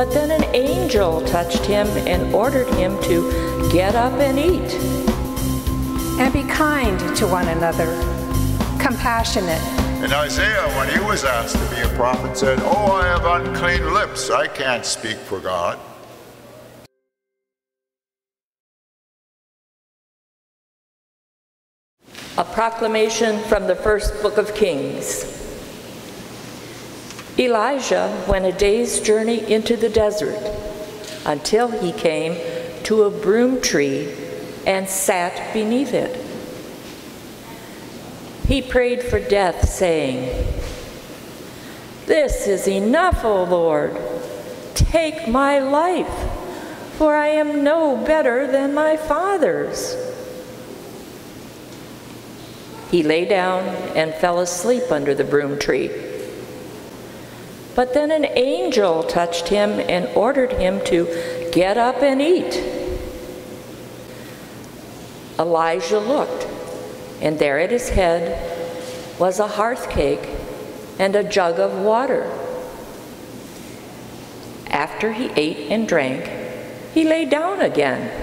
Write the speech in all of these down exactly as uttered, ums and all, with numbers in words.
But then an angel touched him and ordered him to get up and eat. And be kind to one another, compassionate. And Isaiah, when he was asked to be a prophet, said, "Oh, I have unclean lips. I can't speak for God." A proclamation from the first book of Kings. Elijah went a day's journey into the desert until he came to a broom tree and sat beneath it. He prayed for death, saying, "This is enough, O Lord. Take my life, for I am no better than my fathers." He lay down and fell asleep under the broom tree. But then an angel touched him and ordered him to get up and eat. Elijah looked, and there at his head was a hearth cake and a jug of water. After he ate and drank, he lay down again.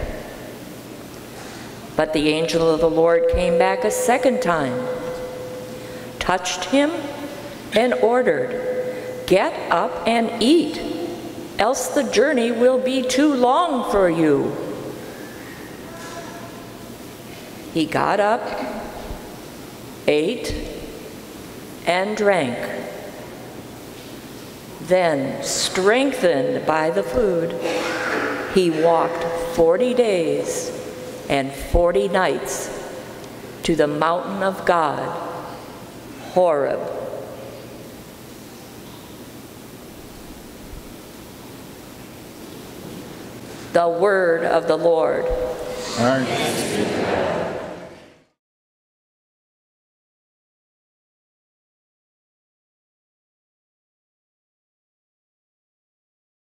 But the angel of the Lord came back a second time, touched him, and ordered, "Get up and eat, else the journey will be too long for you." He got up, ate, and drank. Then, strengthened by the food, he walked forty days and forty nights to the mountain of God, Horeb. The word of the Lord. Thanks be to God.